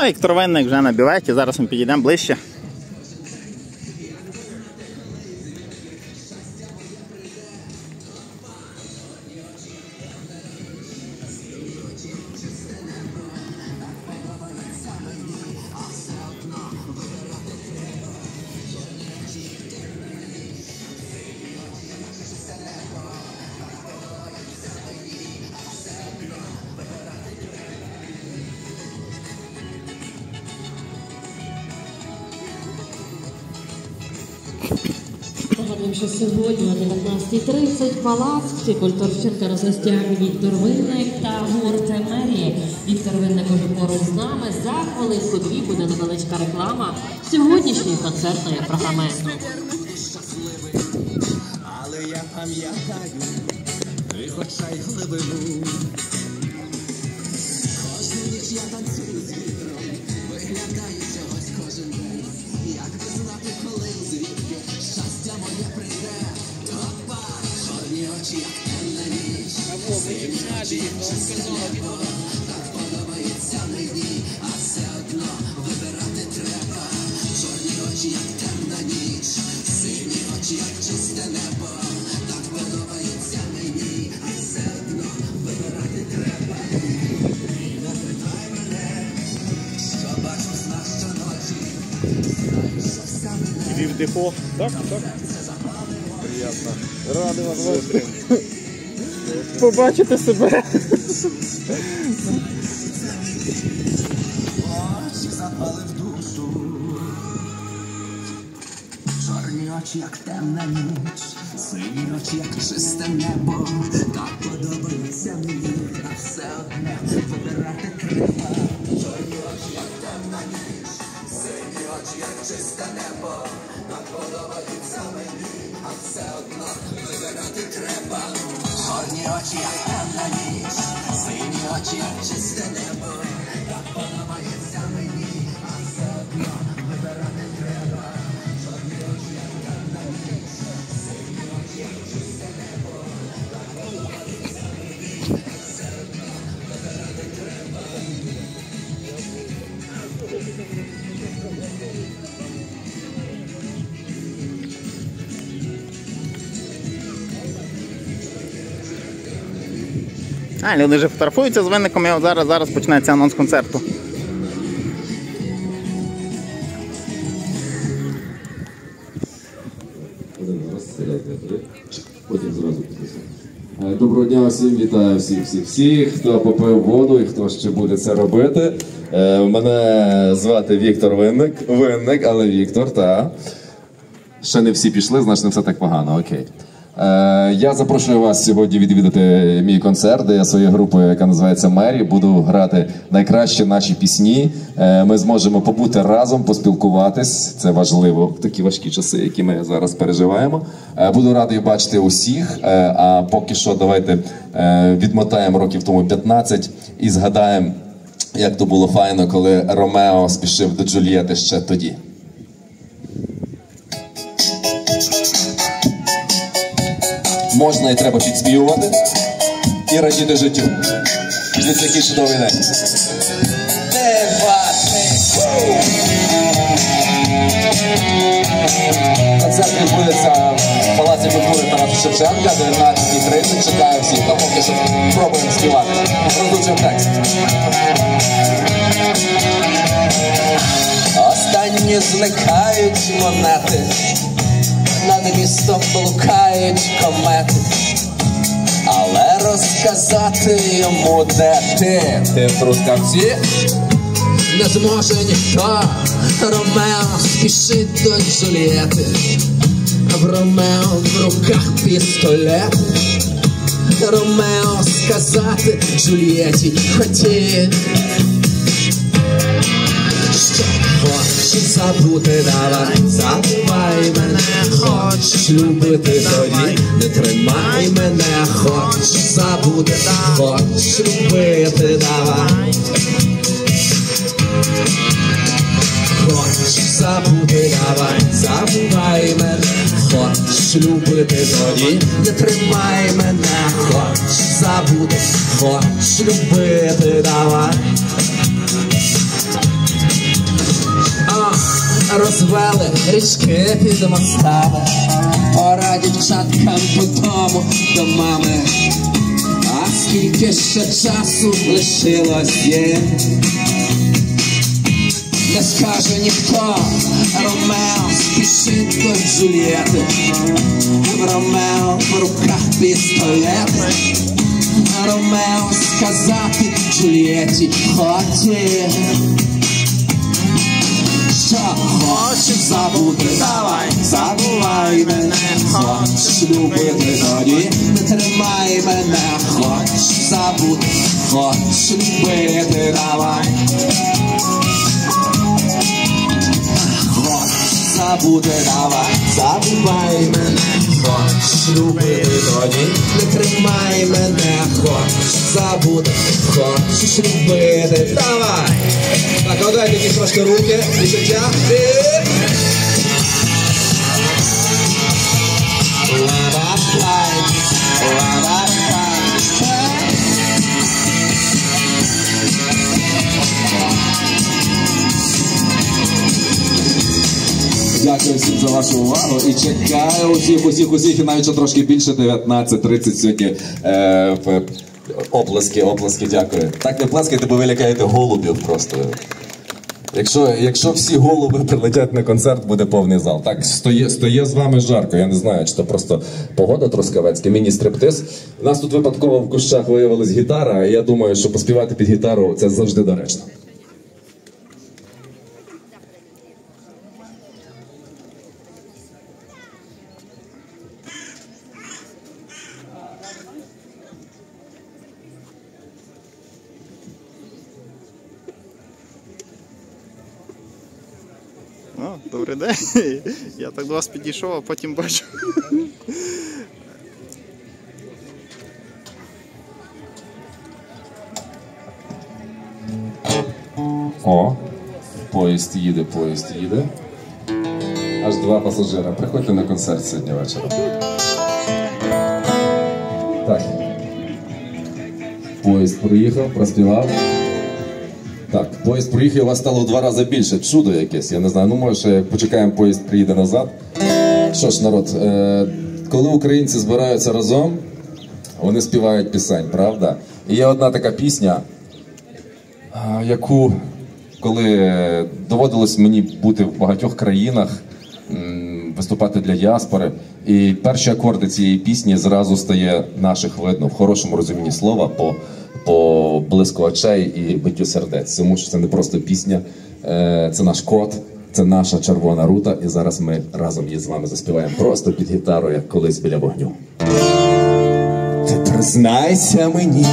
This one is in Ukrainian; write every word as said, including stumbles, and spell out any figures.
Віктор Винник вже на бюветі, зараз ми підійдемо ближче. Нагадуємо, що сьогодні о дев'ятнадцятій тридцять палац Культурщинка розгостяє Віктор Винник та гурт Мері. Віктор Винник уже поруч з нами. За хвилинку-дві буде невеличка реклама сьогоднішньої концертної програми. Але я пам'ятаю, і хоча й глибину. Кожну ніч я танцюю з вітром, виглядаю чогось кожен день. Як би знати, коли звідки щастя моє прийде. Опа, чорні очі, як темна ніч. Сині очі, як чисте небо. Так подобається мені, а все одно вибирати треба. Чорні очі, як темна ніч. Сині очі, як чисте небо. Так подобається мені, а все одно вибирати треба. І не питай мене, що бачу з нас щоночі. Знаю, що все мене. Іди в депо. Так, так. Приємно. Радий вас бачити. Побачити себе. Очі запали в душу. Чорні очі, як темна ніч. Сині очі, як чисте небо. Так подобається мені, а все одне вибирати треба. Чорні очі, як темна ніч. Сині очі, як чисте небо. Так подобається мені, а все одно вибирати треба. Чорні очі, як темна ніч. Сині очі, як чисте небо. Так подобається мені, а все одно вибирати треба. Чорні очі, як темна ніч. Сині очі, як чисте небо. Так подобається мені, а все одно вибирати треба. А, люди вже фотографуються з Винником, і от зараз, зараз почнеться анонс концерту. Потім зразу підписати. Доброго дня всім, вітаю всіх, всіх, всіх, хто попив воду і хто ще буде це робити. Мене звати Віктор Винник, Винник, але Віктор, так. Ще не всі пішли, значить не все так погано, окей. Я запрошую вас сьогодні відвідати мій концерт, де я своєю групою, яка називається Мері, буду грати найкращі наші пісні. Ми зможемо побути разом, поспілкуватись, це важливо в такі важкі часи, які ми зараз переживаємо. Буду радий бачити усіх, а поки що давайте відмотаємо років тому п'ятнадцять і згадаємо, як то було файно, коли Ромео спішив до Джульєти ще тоді. Можна і треба підспівувати і радіти життю. Дивіться, який чудовий день. Концерт відбудеться в Палаці культури Тараса Шевченка, дев'ятнадцята тридцять. Чекаю всіх, а поки що пробуємо співати. Роздучуємо текст. Останні зникають монети, над містом блукають комети, але розказати йому, де ти, ти в Трускавці, не зможе ніхто. Ромео спішить до Джульєти, а в Ромео в руках пістолет. Ромео сказати Джульєті хотів, що хочеш забути, давай, забувай мене, хочеш любити, тоді не тримай мене, хочеш забути, хочеш любити, давай, хочеш забути, давай, забувай мене, хочеш любити, тоді не тримай мене, хочеш забути, хочеш любити, давай. розвели річки під мостами. Пора дівчаткам додому, до мами. А скільки ще часу лишилось їм, не скаже ніхто. Ромео спішить до Джульєти, в Ромео в руках пістолет. Ромео сказати Джульєті хотів, що хочеш забути, давай, забувай мене. Хочеш любити, тоді не тримай мене. Хочеш забути, хочеш любити, давай. Хочеш забути, давай, забувай мене. Хочеш любити, тоді не тримай мене. Хочеш забути, хочеш любити, давай. Так, а дайте якісь трошки руки і життя. Дякую всім за вашу увагу і чекаю усіх, усіх, усіх, і навіть ще трошки більше, дев'ятнадцять тридцять сьогодні. Е, оплески, оплески, дякую. Так не плескайте, бо ви лякаєте голубів просто. Якщо, якщо всі голуби прилетять на концерт, буде повний зал. Так, стоє, стоє з вами жарко, я не знаю, чи то просто погода трускавецька, міні-стриптиз. У нас тут випадково в кущах виявилась гітара, і я думаю, що поспівати під гітару – це завжди доречно. О, добрий день. Я так до вас підійшов, а потім бачу. О, поїзд їде, поїзд їде. Аж два пасажира. Приходьте на концерт сьогодні вечором. Так. Поїзд проїхав, проспівав. Так, поїзд проїхав, у вас стало в два рази більше. Чудо якесь, я не знаю. Ну, може, як почекаємо, поїзд приїде назад. Що ж, народ, е- коли українці збираються разом, вони співають пісень, правда? І є одна така пісня, е- яку, коли доводилось мені бути в багатьох країнах, м- виступати для діаспори, і перші акорди цієї пісні зразу стає наших видно, в хорошому розумінні слова, по по блиску очей і биттю сердець. Тому що це не просто пісня, це наш код, це наша червона рута, і зараз ми разом її з вами заспіваємо просто під гітару, як колись біля вогню. Ти признайся мені.